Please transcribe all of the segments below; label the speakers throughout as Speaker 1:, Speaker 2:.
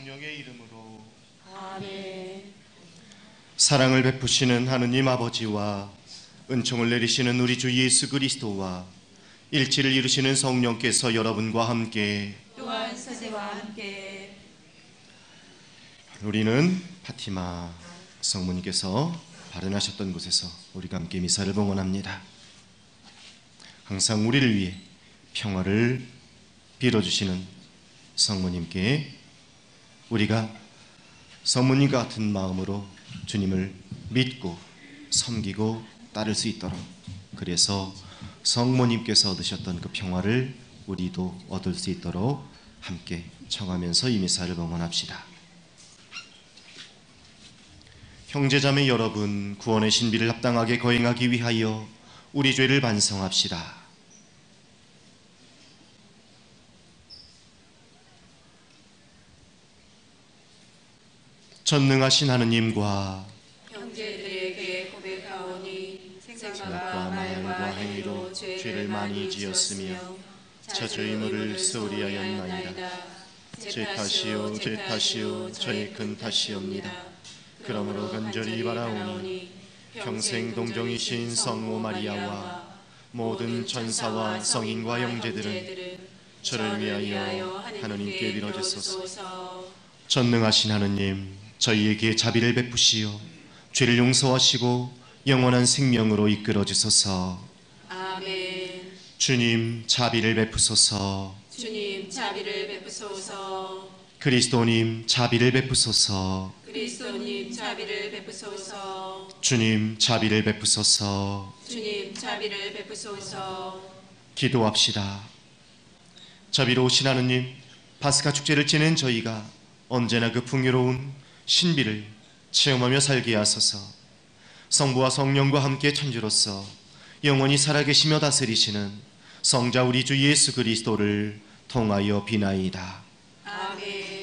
Speaker 1: 성령의 이름으로
Speaker 2: 아멘.
Speaker 1: 사랑을 베푸시는 하느님 아버지와 은총을 내리시는 우리 주 예수 그리스도와 일치를 이루시는 성령께서 여러분과 함께
Speaker 2: 또한 서재와 함께
Speaker 1: 우리는 파티마 성모님께서 발언하셨던 곳에서 우리가 함께 미사를 봉헌합니다. 항상 우리를 위해 평화를 빌어주시는 성모님께 우리가 성모님 같은 마음으로 주님을 믿고 섬기고 따를 수 있도록, 그래서 성모님께서 얻으셨던 그 평화를 우리도 얻을 수 있도록 함께 청하면서 이 미사를 봉헌합시다. 형제자매 여러분, 구원의 신비를 합당하게 거행하기 위하여 우리 죄를 반성합시다. 전능하신 하느님과
Speaker 2: 형제들에게 고백하오니 생각과
Speaker 1: 말과
Speaker 2: 행위로 죄를 많이 지었으며
Speaker 1: 자주 의무를 소리하였나이다. 제 탓이요 제 탓이요 저의 큰 탓이옵니다. 그러므로 간절히 바라오니 평생 동정이신 성모 마리아와 모든 천사와 성인과 형제들은 저를 위하여 하느님께 빌어주소서. 전능하신 하느님, 저희에게 자비를 베푸시어 죄를 용서하시고 영원한 생명으로 이끌어 주소서.
Speaker 2: 아멘.
Speaker 1: 주님, 자비를 베푸소서.
Speaker 2: 주님, 자비를 베푸소서.
Speaker 1: 그리스도님, 자비를 베푸소서.
Speaker 2: 그리스도님, 자비를 베푸소서.
Speaker 1: 주님, 자비를 베푸소서.
Speaker 2: 주님, 자비를 베푸소서.
Speaker 1: 기도합시다. 자비로우신 하느님, 파스카 축제를 지낸 저희가 언제나 그 풍요로운 신비를 체험하며 살게 하소서. 성부와 성령과 함께 천주로서 영원히 살아계시며 다스리시는 성자 우리 주 예수 그리스도를 통하여 비나이다.
Speaker 2: 아멘.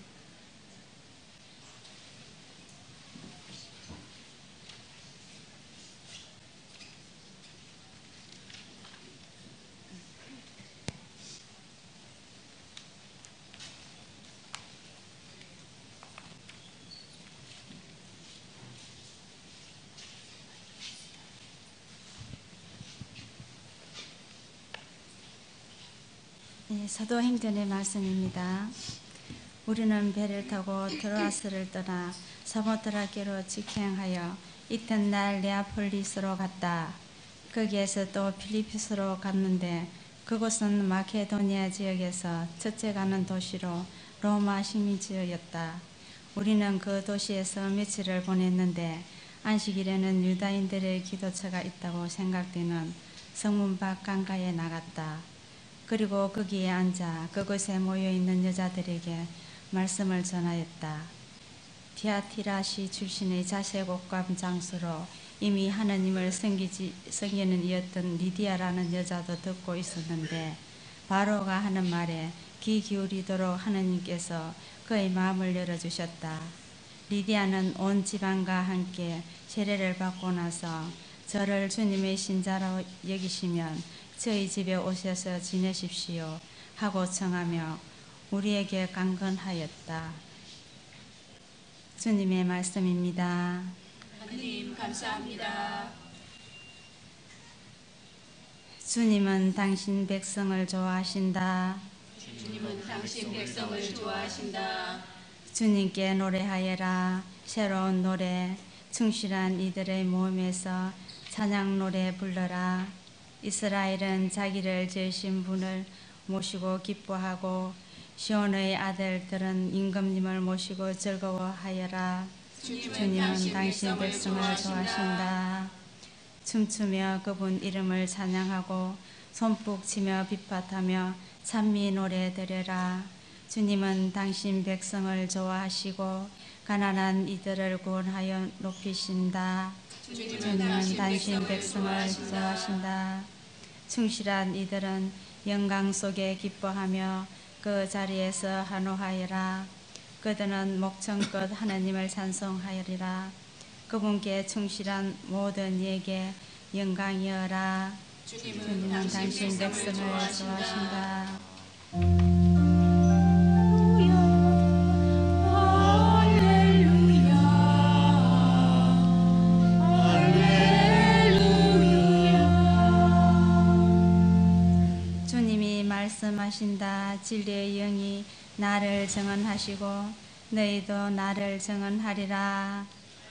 Speaker 3: 네, 사도행전의 말씀입니다. 우리는 배를 타고 드로아스를 떠나 사모드라께로 직행하여 이튿날 네아폴리스로 갔다. 거기에서 또 필리포스로 갔는데 그곳은 마케도니아 지역에서 첫째 가는 도시로 로마 식민지였다. 우리는 그 도시에서 며칠을 보냈는데 안식일에는 유다인들의 기도처가 있다고 생각되는 성문 밖 강가에 나갔다. 그리고 거기에 앉아 그곳에 모여있는 여자들에게 말씀을 전하였다. 디아티라시 출신의 자색옥감 장수로 이미 하느님을 섬기는 이었던 리디아라는 여자도 듣고 있었는데 바로가 하는 말에 귀 기울이도록 하느님께서 그의 마음을 열어주셨다. 리디아는 온 지방과 함께 세례를 받고 나서 저를 주님의 신자로 여기시면 저희 집에 오셔서 지내십시오 하고 청하며 우리에게 강건하였다. 주님의 말씀입니다.
Speaker 2: 하느님 감사합니다.
Speaker 3: 주님은 당신 백성을 좋아하신다.
Speaker 2: 주님은 당신 백성을 좋아하신다.
Speaker 3: 주님께 노래하여라. 새로운 노래, 충실한 이들의 모임에서 찬양 노래 불러라. 이스라엘은 자기를 지으신 분을 모시고 기뻐하고 시온의 아들들은 임금님을 모시고 즐거워하여라. 주님은 당신 백성을 좋아하신다. 춤추며 그분 이름을 찬양하고 손뼉 치며 빗밭하며 찬미 노래 드려라. 주님은 당신 백성을 좋아하시고 가난한 이들을 구원하여 높이신다. 주님은 당신 백성을 좋아하신다. 충실한 이들은 영광 속에 기뻐하며 그 자리에서 한호하여라. 그들은 목청껏 하나님을 찬송하여리라. 그분께 충실한 모든 이에게 영광이여라. 주님은 당신 백성을 좋아하신다. 말씀하신다. 진리의 영이 나를 증언하시고 너희도 나를 증언하리라.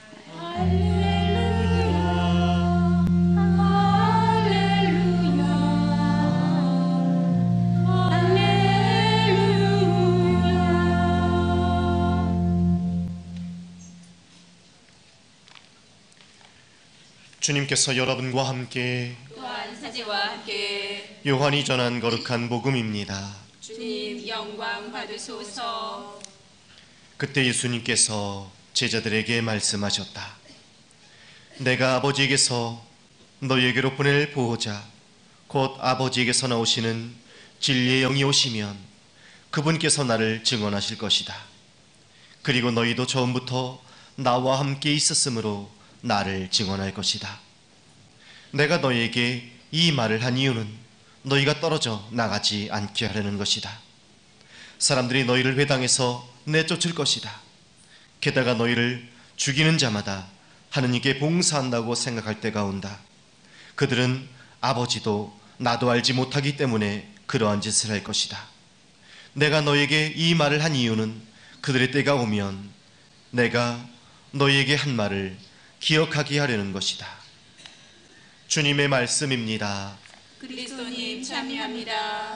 Speaker 1: 주님께서 여러분과 함께
Speaker 2: 또한 사제와 함께
Speaker 1: 요한이 전한 거룩한 복음입니다.
Speaker 2: 주님 영광 받으소서.
Speaker 1: 그때 예수님께서 제자들에게 말씀하셨다. 내가 아버지에게서 너희에게로 보낼 보호자 곧 아버지에게서 나오시는 진리의 영이 오시면 그분께서 나를 증언하실 것이다. 그리고 너희도 처음부터 나와 함께 있었으므로 나를 증언할 것이다. 내가 너희에게 이 말을 한 이유는 너희가 떨어져 나가지 않게 하려는 것이다. 사람들이 너희를 회당에서 내쫓을 것이다. 게다가 너희를 죽이는 자마다 하느님께 봉사한다고 생각할 때가 온다. 그들은 아버지도 나도 알지 못하기 때문에 그러한 짓을 할 것이다. 내가 너희에게 이 말을 한 이유는 그들의 때가 오면 내가 너희에게 한 말을 기억하게 하려는 것이다. 주님의 말씀입니다.
Speaker 2: 그리스도님 참여합니다.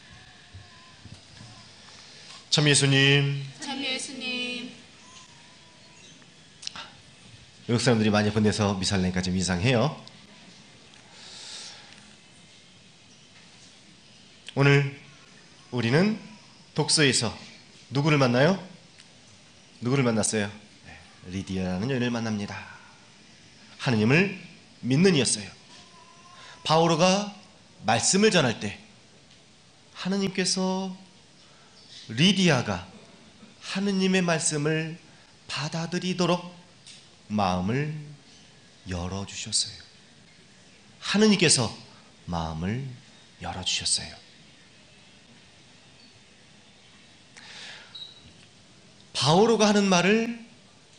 Speaker 1: 참 예수님,
Speaker 2: 참 예수님.
Speaker 1: 외국 사람들이 많이 보내서 미살랭이가 좀 이상해요. 오늘 우리는 독서에서 누구를 만나요? 누구를 만났어요? 리디아라는 여인을 만납니다. 하느님을 믿는 이였어요. 바오로가 말씀을 전할 때 하느님께서 리디아가 하느님의 말씀을 받아들이도록 마음을 열어주셨어요. 하느님께서 마음을 열어주셨어요. 바오로가 하는 말을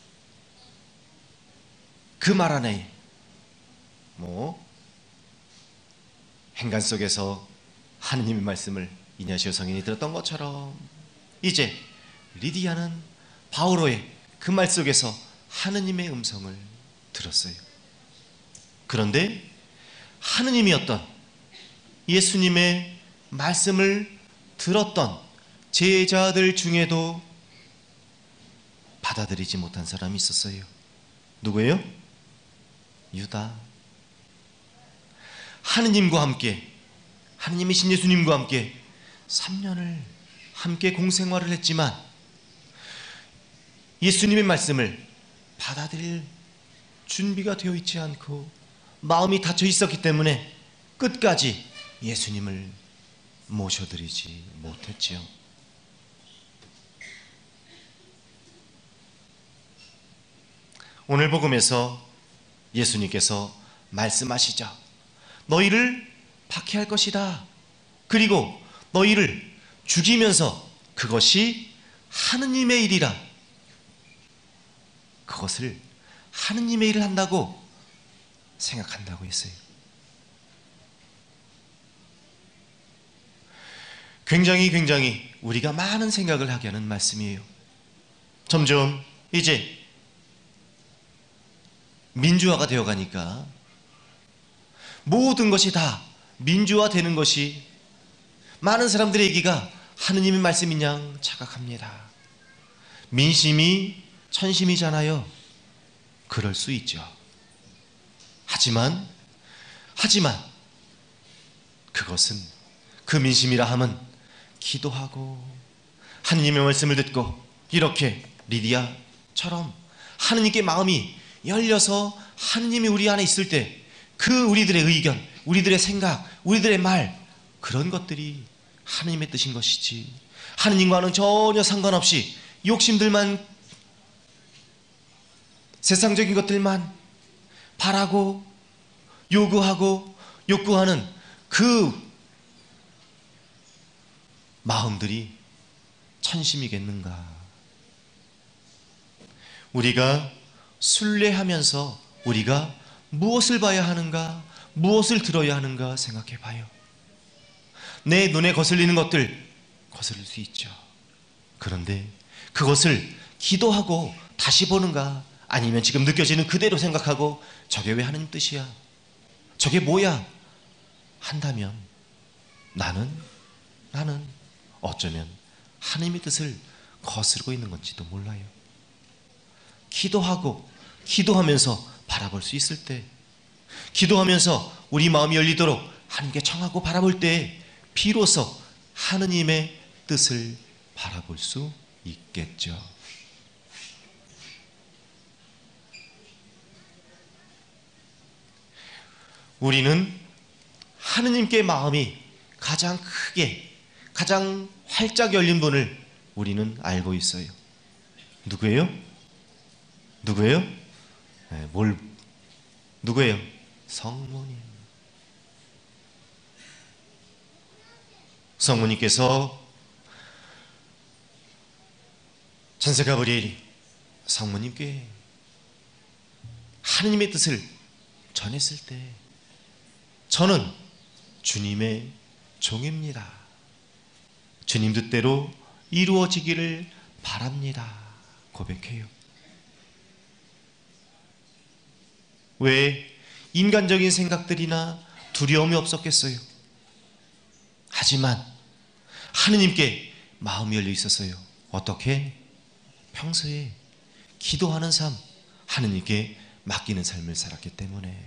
Speaker 1: 그 말 안에 행간 속에서 하느님의 말씀을 이냐시오 성인이 들었던 것처럼 이제 리디아는 바오로의 그 말 속에서 하느님의 음성을 들었어요. 그런데 하느님이었던 예수님의 말씀을 들었던 제자들 중에도 받아들이지 못한 사람이 있었어요. 누구예요? 유다. 하느님과 함께, 하느님이신 예수님과 함께 3년을 함께 공생활을 했지만 예수님의 말씀을 받아들일 준비가 되어 있지 않고 마음이 닫혀 있었기 때문에 끝까지 예수님을 모셔드리지 못했지요. 오늘 복음에서 예수님께서 말씀하시죠. 너희를 박해할 것이다. 그리고 너희를 죽이면서 그것이 하느님의 일이라. 그것을 하느님의 일을 한다고 생각한다고 했어요. 굉장히 우리가 많은 생각을 하게 하는 말씀이에요. 점점 이제 민주화가 되어가니까 모든 것이 다 민주화되는 것이 많은 사람들의 얘기가 하느님의 말씀인 양 착각합니다. 민심이 천심이잖아요. 그럴 수 있죠. 하지만 그것은 그 민심이라 함은 기도하고 하느님의 말씀을 듣고 이렇게 리디아처럼 하느님께 마음이 열려서 하느님이 우리 안에 있을 때 그 우리들의 의견, 우리들의 생각, 우리들의 말 그런 것들이 하느님의 뜻인 것이지 하느님과는 전혀 상관없이 욕심들만 세상적인 것들만 바라고 요구하고 욕구하는 그 마음들이 천심이겠는가. 우리가 순례하면서 우리가 무엇을 봐야 하는가, 무엇을 들어야 하는가 생각해 봐요. 내 눈에 거슬리는 것들 거슬릴 수 있죠. 그런데 그것을 기도하고 다시 보는가, 아니면 지금 느껴지는 그대로 생각하고 저게 왜 하나님 뜻이야? 저게 뭐야? 한다면 나는 어쩌면 하나님의 뜻을 거스르고 있는 건지도 몰라요. 기도하면서 바라볼 수 있을 때, 기도하면서 우리 마음이 열리도록 하나님께 청하고 바라볼 때 비로소 하느님의 뜻을 바라볼 수 있겠죠. 우리는 하느님께 마음이 가장 크게, 가장 활짝 열린 분을 우리는 알고 있어요. 누구예요? 누구예요? 성모님. 성모님께서 천사 가브리엘이 성모님께 하느님의 뜻을 전했을 때, 저는 주님의 종입니다. 주님 뜻대로 이루어지기를 바랍니다. 고백해요. 왜 인간적인 생각들이나 두려움이 없었겠어요? 하지만 하느님께 마음이 열려 있었어요. 어떻게? 평소에 기도하는 삶, 하느님께 맡기는 삶을 살았기 때문에.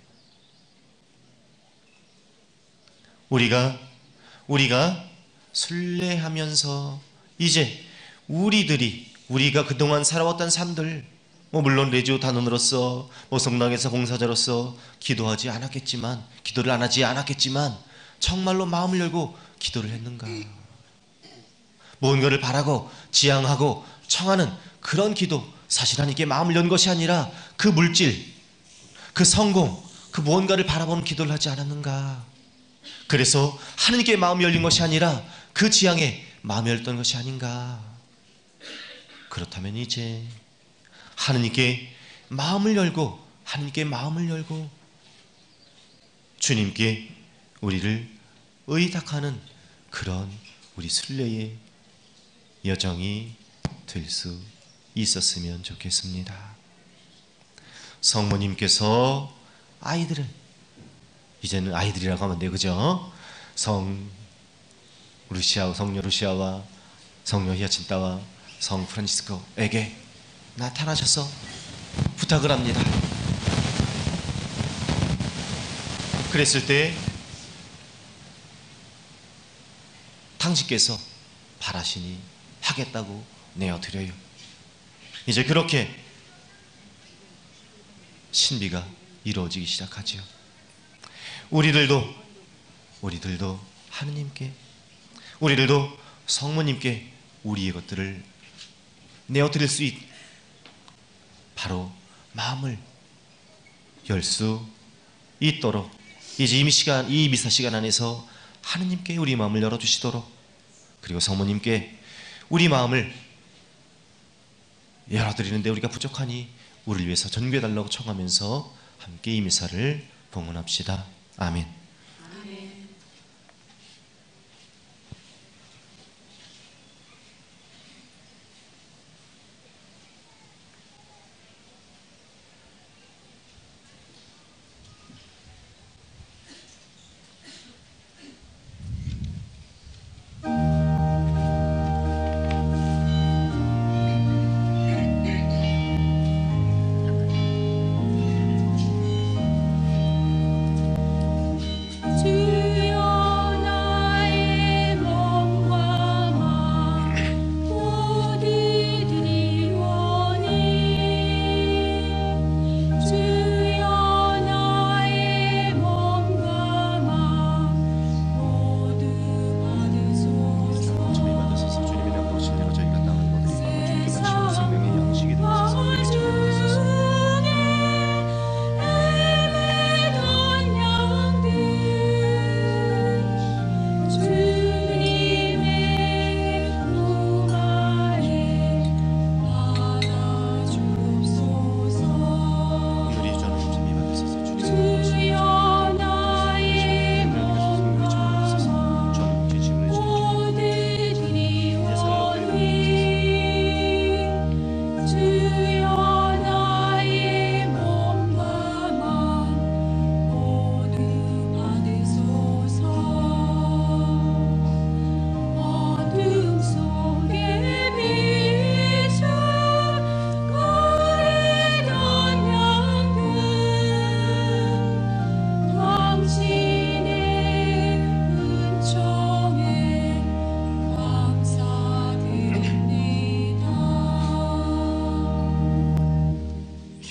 Speaker 1: 우리가 순례하면서 이제 우리가 그동안 살아왔던 삶들, 물론 레지오 단원으로서, 성당에서 봉사자로서 기도를 안 하지 않았겠지만 정말로 마음을 열고 기도를 했는가? 무언가를 바라고 지향하고 청하는 그런 기도, 사실 하나님께 마음을 연 것이 아니라 그 물질, 그 성공, 그 무언가를 바라보는 기도를 하지 않았는가? 그래서 하나님께 마음이 열린 것이 아니라 그 지향에 마음이 열렸던 것이 아닌가? 그렇다면 이제 하나님께 마음을 열고 주님께 우리를 의탁하는 그런 우리 순례의 여정이 될 수 있었으면 좋겠습니다. 성모님께서 이제는 아이들이라고 하면 돼요, 그죠? 성녀 루시아와 성녀 히아친타와 성 프란치스코에게 나타나셔서 부탁을 합니다. 그랬을 때 당신께서 바라시니 하겠다고 내어드려요. 이제 그렇게 신비가 이루어지기 시작하죠. 우리들도 하느님께, 우리들도 성모님께 우리의 것들을 내어드릴 수 바로 마음을 열 수 있도록, 이제 이 미사 시간 안에서 하느님께 우리 마음을 열어주시도록, 그리고 성모님께 우리 마음을 열어드리는데 우리가 부족하니 우리를 위해서 전교해달라고 청하면서 함께 이 미사를 봉헌합시다. 아멘.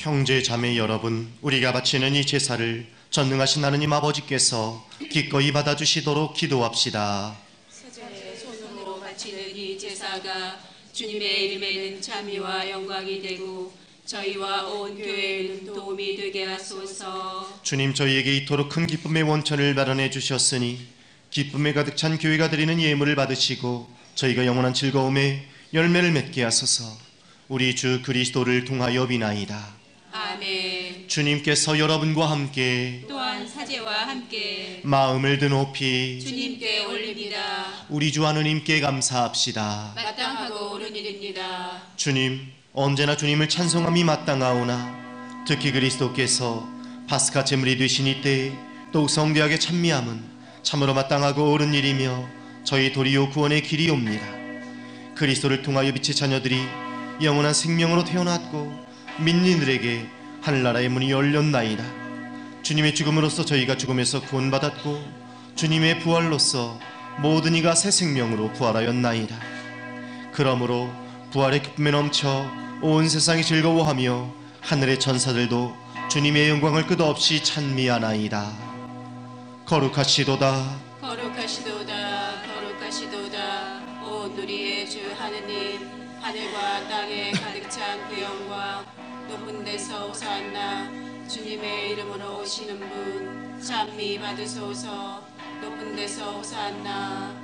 Speaker 1: 형제 자매 여러분, 우리가 바치는 이 제사를 전능하신 하느님 아버지께서 기꺼이 받아주시도록 기도합시다.
Speaker 2: 사자의 손으로 바치는 이 제사가 주님의 이름에는 찬미와 영광이 되고 저희와 온 교회에는 도움이 되게 하소서.
Speaker 1: 주님, 저희에게 이토록 큰 기쁨의 원천을 마련해 주셨으니 기쁨에 가득 찬 교회가 드리는 예물을 받으시고 저희가 영원한 즐거움에 열매를 맺게 하소서. 우리 주 그리스도를 통하여 비나이다.
Speaker 2: 아멘.
Speaker 1: 주님께서 여러분과 함께
Speaker 2: 또한 사제와 함께
Speaker 1: 마음을 드높이
Speaker 2: 주님께 올립니다.
Speaker 1: 우리 주 하느님께 감사합시다.
Speaker 2: 마땅하고 옳은 일입니다.
Speaker 1: 주님, 언제나 주님을 찬송함이 마땅하오나 특히 그리스도께서 파스카 제물이 되신 이때에 더욱 성대하게 찬미함은 참으로 마땅하고 옳은 일이며 저희 도리오 구원의 길이옵니다. 그리스도를 통하여 빛의 자녀들이 영원한 생명으로 태어났고 민니들에게 하늘나라의 문이 열렸나이다. 주님의 죽음으로써 저희가 죽음에서 구원받았고 주님의 부활로써 모든 이가 새 생명으로 부활하였나이다. 그러므로 부활의 기쁨에 넘쳐 온 세상이 즐거워하며 하늘의 천사들도 주님의 영광을 끝없이 찬미하나이다. 거룩하시도다.
Speaker 2: 거룩하시도다. 거룩하시도다. 온 우리의 주 하느님, 하늘과 땅에 가득 찬 그 영광, 높은 데서 호산나. 주님의 이름으로 오시는 분 찬미 받으소서. 높은 데서 호산나.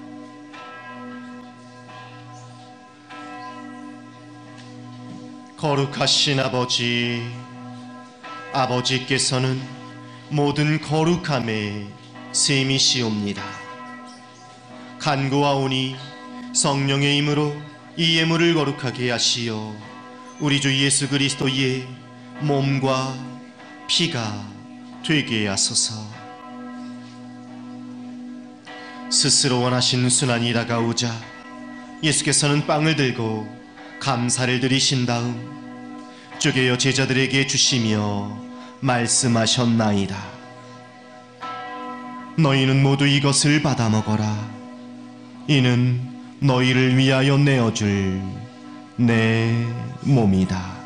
Speaker 1: 거룩하신 아버지, 아버지께서는 모든 거룩함의 셈이시옵니다. 간구하오니 성령의 힘으로 이 예물을 거룩하게 하시어 우리 주 예수 그리스도의 몸과 피가 되게 하소서. 스스로 원하신 순환이 다가오자 예수께서는 빵을 들고 감사를 드리신 다음 쪼개어 제자들에게 주시며 말씀하셨나이다. 너희는 모두 이것을 받아 먹어라. 이는 너희를 위하여 내어줄 내 몸이다.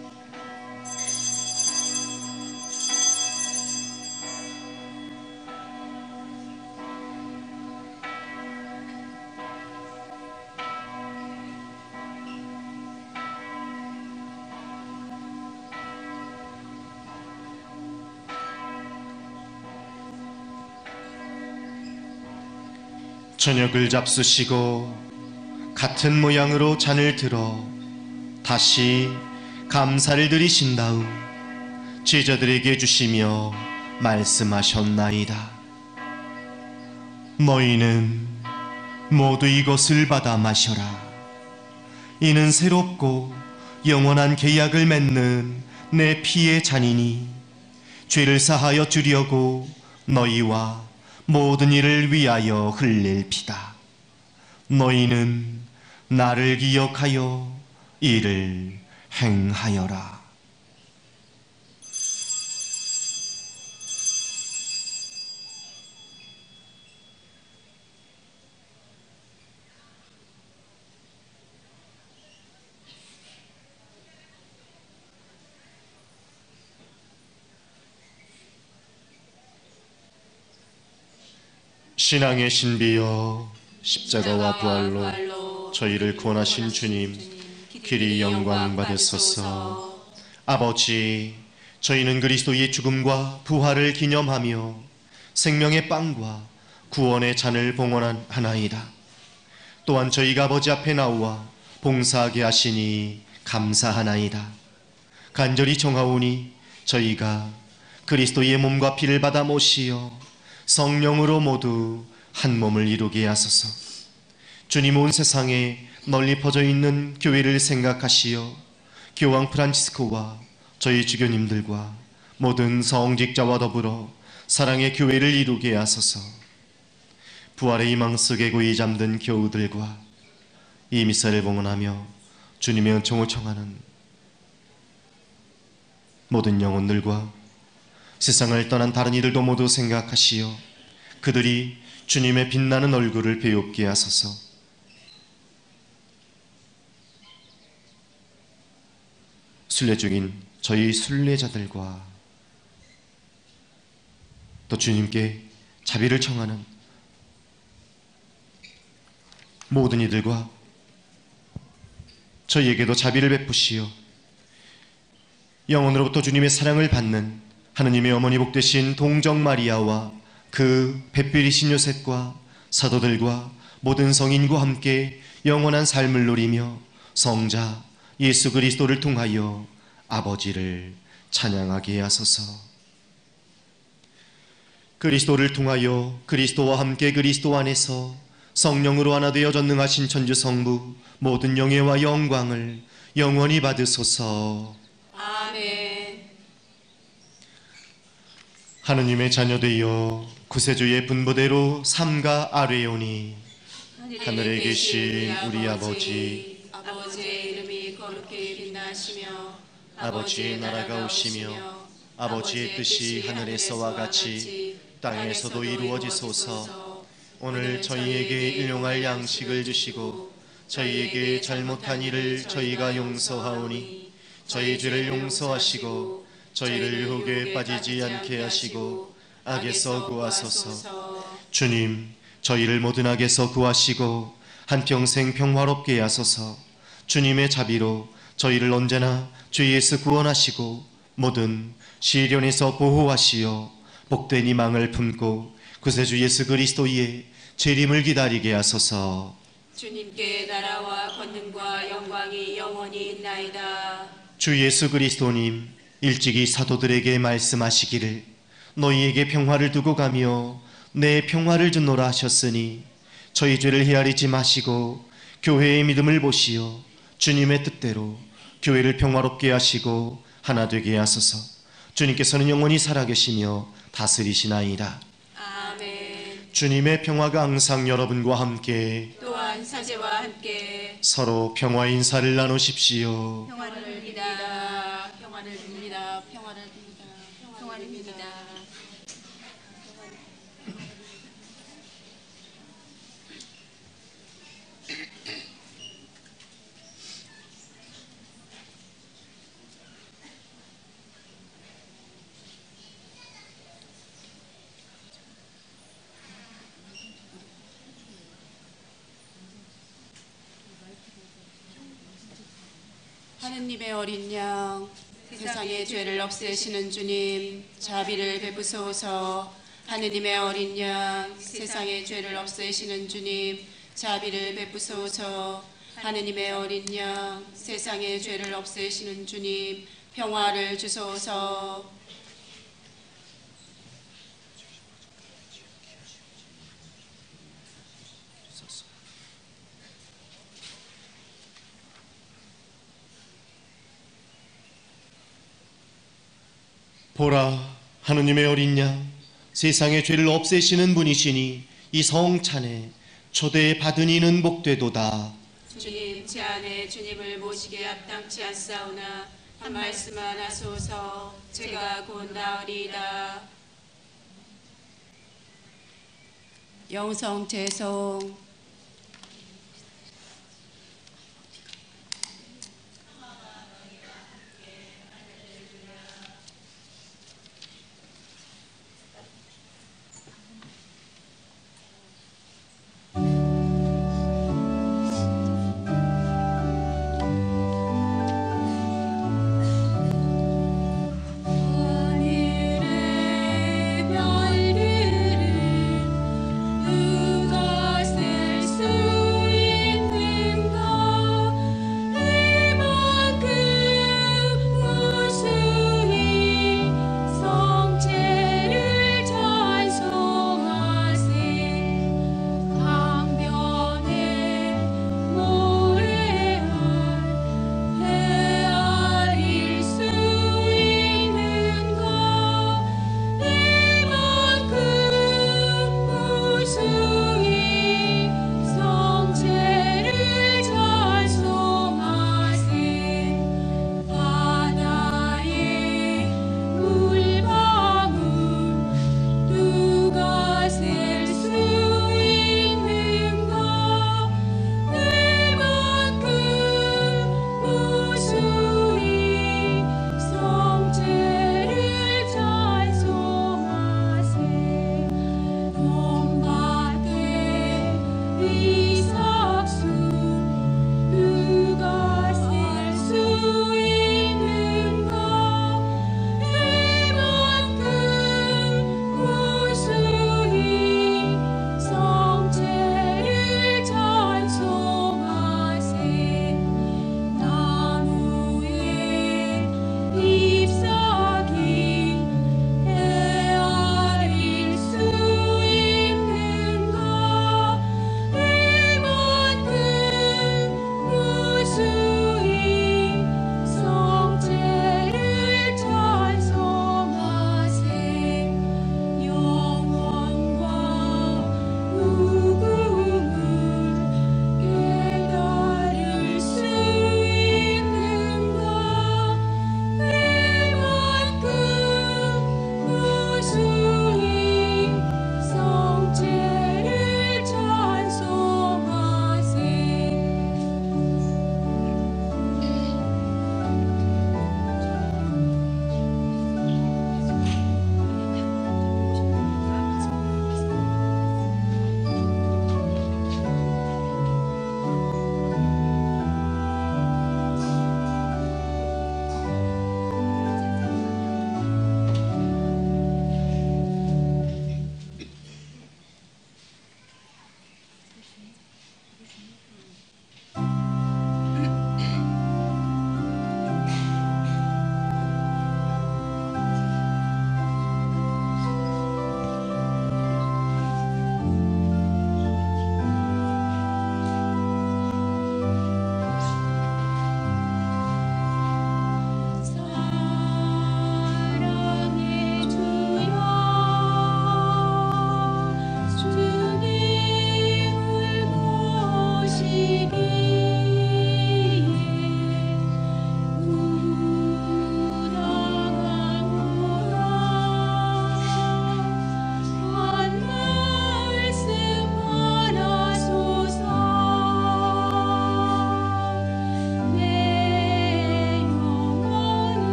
Speaker 1: 저녁을 잡수시고 같은 모양으로 잔을 들어 다시 감사를 드리신 다음 제자들에게 주시며 말씀하셨나이다. 너희는 모두 이것을 받아 마셔라. 이는 새롭고 영원한 계약을 맺는 내 피의 잔이니 죄를 사하여 주려고 너희와 모든 일을 위하여 흘릴 피다. 너희는 나를 기억하여 이를 행하여라. 신앙의 신비여 십자가와 부활로 저희를 구원하신 주님, 길이 영광 받으소서. 아버지, 저희는 그리스도의 죽음과 부활을 기념하며 생명의 빵과 구원의 잔을 봉헌하나이다. 또한 저희가 아버지 앞에 나와 봉사하게 하시니 감사하나이다. 간절히 청하오니 저희가 그리스도의 몸과 피를 받아 모시어 성령으로 모두 한 몸을 이루게 하소서. 주님, 온 세상에 널리 퍼져 있는 교회를 생각하시어 교황 프란치스코와 저희 주교님들과 모든 성직자와 더불어 사랑의 교회를 이루게 하소서. 부활의 희망 속에 고이 잠든 교우들과 이 미사를 봉헌하며 주님의 은총을 청하는 모든 영혼들과 세상을 떠난 다른 이들도 모두 생각하시어 그들이 주님의 빛나는 얼굴을 배웁게 하소서. 순례 중인 저희 순례자들과 또 주님께 자비를 청하는 모든 이들과 저희에게도 자비를 베푸시어 영원으로부터 주님의 사랑을 받는 하느님의 어머니 복되신 동정 마리아와 그 뱃별이신 요셉과 사도들과 모든 성인과 함께 영원한 삶을 누리며 성자 예수 그리스도를 통하여 아버지를 찬양하게 하소서. 그리스도를 통하여 그리스도와 함께 그리스도 안에서 성령으로 하나 되어 전능하신 천주 성부 모든 영예와 영광을 영원히 받으소서.
Speaker 2: 아멘.
Speaker 1: 하느님의 자녀되어 구세주의 분부대로 삼가 아뢰오니 하늘에 계신 우리
Speaker 2: 아버지의 이름이 거룩히 빛나시며
Speaker 1: 아버지의 나라가 오시며 아버지의 뜻이 하늘에서와 같이 땅에서도 이루어지소서. 오늘 저희에게 일용할 양식을 주시고 저희에게 잘못한 일을 저희가 용서하오니 저희 죄를 용서하시고 저희를 유혹에 빠지지 않게 하시고 악에서 구하소서. 주님, 저희를 모든 악에서 구하시고 한평생 평화롭게 하소서. 주님의 자비로 저희를 언제나 주 예수 구원하시고 모든 시련에서 보호하시어 복된 희망을 품고 구세주 예수 그리스도의 재림을 기다리게 하소서.
Speaker 2: 주님께 나라와 권능과 영광이 영원히 있나이다.
Speaker 1: 주 예수 그리스도님, 일찍이 사도들에게 말씀하시기를 너희에게 평화를 두고 가며 내 평화를 주노라 하셨으니 저희 죄를 헤아리지 마시고 교회의 믿음을 보시어 주님의 뜻대로 교회를 평화롭게 하시고 하나 되게 하소서. 주님께서는 영원히 살아계시며 다스리시나이다.
Speaker 2: 아멘.
Speaker 1: 주님의 평화가 항상 여러분과 함께
Speaker 2: 또한 사제와 함께
Speaker 1: 서로 평화 인사를 나누십시오.
Speaker 2: 평화를 빕니다. 평화를 빕니다. 평화를 빕니다. 평화를 빕니다. 하느님의 어린 양, 세상의 죄를 없애시는 주님, 자비를 베푸소서. 하느님의 어린 양, 세상의 죄를 없애시는 주님, 자비를 베푸소서. 하느님의 어린 양, 세상의 죄를 없애시는 주님, 평화를 주소서.
Speaker 1: 보라, 하느님의 어린 양, 세상의 죄를 없애시는 분이시니 이 성찬에 초대 받은 이는 복되도다.
Speaker 2: 주님, 제 안에 주님을 모시게 합당치 않사오나 한 말씀만 하소서. 제가 곧 나으리이다. 영성 제송.
Speaker 4: 하늘의 별들은 그것을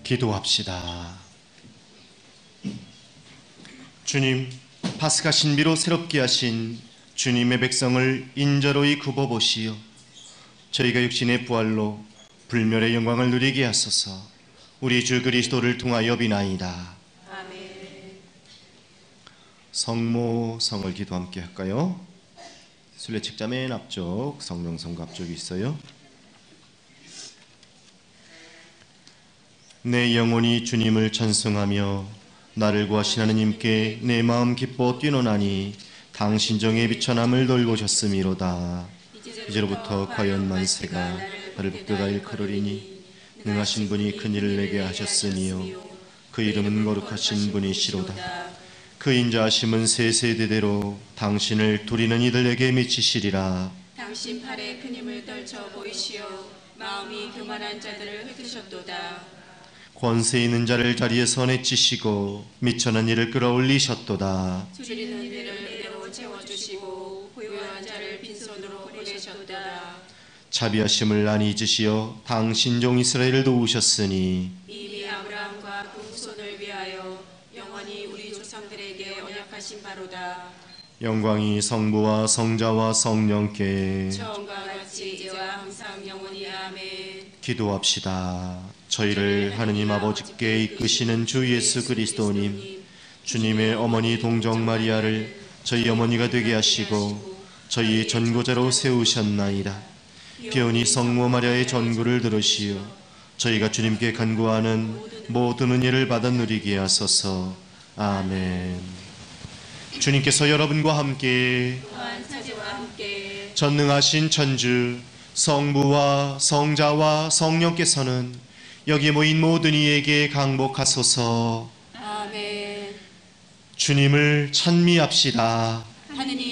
Speaker 1: 기도합시다. 주님, 파스카 신비로 새롭게 하신 주님의 백성을 인자로이 굽어보시어 저희가 육신의 부활로 불멸의 영광을 누리게 하소서. 우리 주 그리스도를 통하여 비나이다.
Speaker 2: 아멘.
Speaker 1: 성모 성을 기도 함께 할까요? 순례책자 맨 앞쪽 성령성가 앞쪽이 있어요. 내 영혼이 주님을 찬송하며 나를 구하신 하느님께 내 마음 기뻐 뛰노나니 당신 정의 비천함을 돌보셨음이로다. 이제로부터 과연 만세가 나를 복되다 일컬으리니 능하신 분이 큰 일을 내게 하셨으니요 그 이름은 거룩하신 분이시로다. 그 인자하심은 세세대대로 당신을 두리는 이들에게 미치시리라.
Speaker 2: 당신 팔에 큰 힘을 떨쳐 보이시오 마음이 교만한 자들을 흩으셨도다.
Speaker 1: 권세 있는 자를 자리에서 내치시고 미천한 이를 끌어올리셨도다.
Speaker 2: 줄이는 이들을 이대로 채워주시고 부유한 자를 빈손으로 보내셨도다.
Speaker 1: 자비하심을 안 잊으시어 당신 종 이스라엘을 도우셨으니
Speaker 2: 이미 아브라함과 그 후손을 위하여 영원히 우리 조상들에게 언약하신 바로다.
Speaker 1: 영광이 성부와 성자와 성령께
Speaker 2: 처음과 같이 이제와 항상 영원히 아멘.
Speaker 1: 기도합시다. 저희를 하느님 아버지께 이끄시는 주 예수 그리스도님, 주님의 어머니 동정 마리아를 저희 어머니가 되게 하시고 저희의 전고자로 세우셨나이다. 비오니 성모 마리아의 전구를 들으시어 저희가 주님께 간구하는 모든 은혜를 받아 누리게 하소서. 아멘. 주님께서 여러분과 함께
Speaker 2: 또한 사제와 함께
Speaker 1: 전능하신 천주 성부와 성자와 성령께서는 여기 모인 모든 이에게 강복하소서.
Speaker 2: 아멘.
Speaker 1: 주님을 찬미합시다.
Speaker 2: 하느님